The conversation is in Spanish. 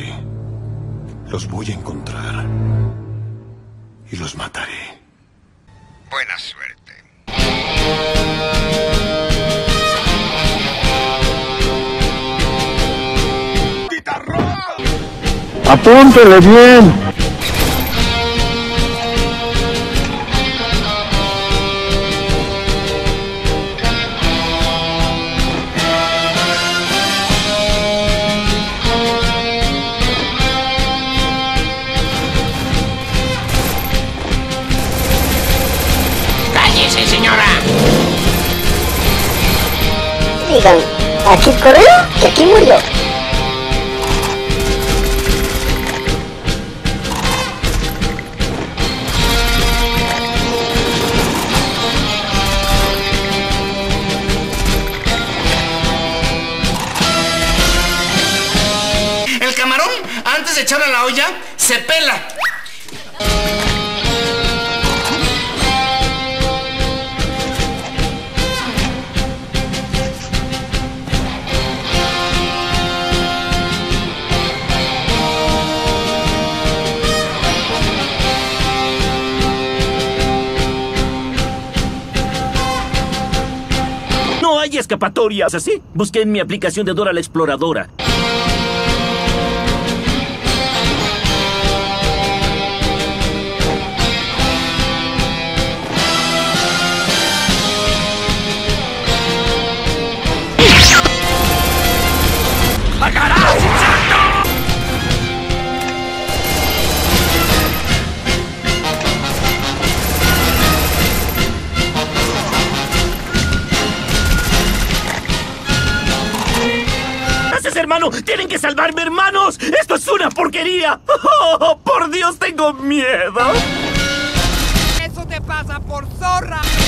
sí. Los voy a encontrar. Y los mataré. Buena suerte. ¡Apúntele bien! ¡Cállese, señora! Digan, aquí corrió y aquí murió. El camarón, antes de echarlo a la olla, se pela. No hay escapatorias, ¿así? Busqué en mi aplicación de Dora la Exploradora. ¡Pagarás, insecto! ¡Haces, hermano! ¡Tienen que salvarme, hermanos! ¡Esto es una porquería! ¡Oh, por Dios, tengo miedo! Eso te pasa por zorra.